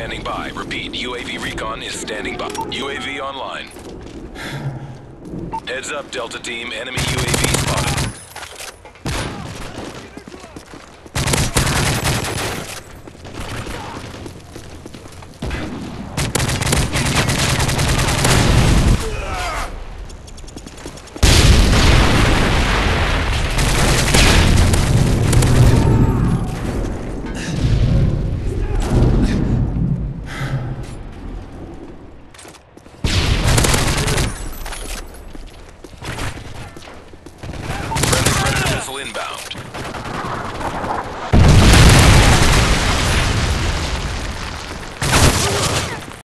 standing by. Repeat, UAV recon is standing by. UAV online. Heads up, Delta Team. Enemy UAV spotted.